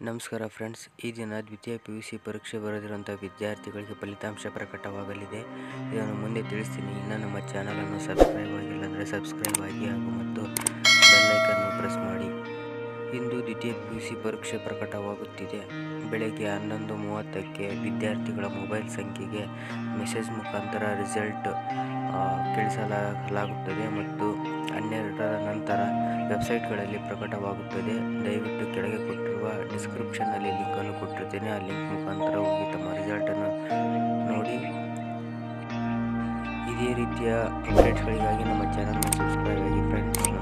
ನಮಸ್ಕಾರ ಫ್ರೆಂಡ್ಸ್, ಈ ದಿನ ದ್ವಿತೀಯ PUC ಪರೀಕ್ಷೆ ಬರೆದಿರುವಂಥ ವಿದ್ಯಾರ್ಥಿಗಳಿಗೆ ಫಲಿತಾಂಶ ಪ್ರಕಟವಾಗಲಿದೆ. ಇದನ್ನು ಮುಂದೆ ತಿಳಿಸ್ತೀನಿ. ಇನ್ನು ನಮ್ಮ ಚಾನಲನ್ನು ಸಬ್ಸ್ಕ್ರೈಬ್ ಆಗಿಲ್ಲ ಅಂದರೆ ಸಬ್ಸ್ಕ್ರೈಬ್ ಆಗಿ ಹಾಗೂ ಮತ್ತು ಬೆಲ್ ಐಕನ್ ಪ್ರೆಸ್ ಮಾಡಿ. ಇಂದು ದ್ವಿತೀಯ PUC ಪರೀಕ್ಷೆ ಪ್ರಕಟವಾಗುತ್ತಿದೆ. ಬೆಳಗ್ಗೆ 11:30ಕ್ಕೆ ವಿದ್ಯಾರ್ಥಿಗಳ ಮೊಬೈಲ್ ಸಂಖ್ಯೆಗೆ ಮೆಸೇಜ್ ಮುಖಾಂತರ ರಿಸಲ್ಟ್ ಕಳಿಸಲಾಗುತ್ತದೆ ಮತ್ತು 12ರ ನಂತರ ವೆಬ್ಸೈಟ್ಗಳಲ್ಲಿ ಪ್ರಕಟವಾಗುತ್ತದೆ. ದಯವಿಟ್ಟು ಕೆಳಗೆ ಕೊಟ್ಟಿರುವ ಡಿಸ್ಕ್ರಿಪ್ಷನ್ನಲ್ಲಿ ಲಿಂಕನ್ನು ಕೊಟ್ಟಿರ್ತೇನೆ. ಆ ಲಿಂಕ್ ಮುಖಾಂತರ ಹೋಗಿ ತಮ್ಮ ರಿಸಲ್ಟನ್ನು ನೋಡಿ. ಇದೇ ರೀತಿಯ ಅಪ್ಡೇಟ್ಸ್ಗಳಿಗಾಗಿ ನಮ್ಮ ಚಾನಲ್ನ ಸಬ್ಸ್ಕ್ರೈಬ್ ಆಗಿ ಫ್ರೆಂಡ್ಸ್.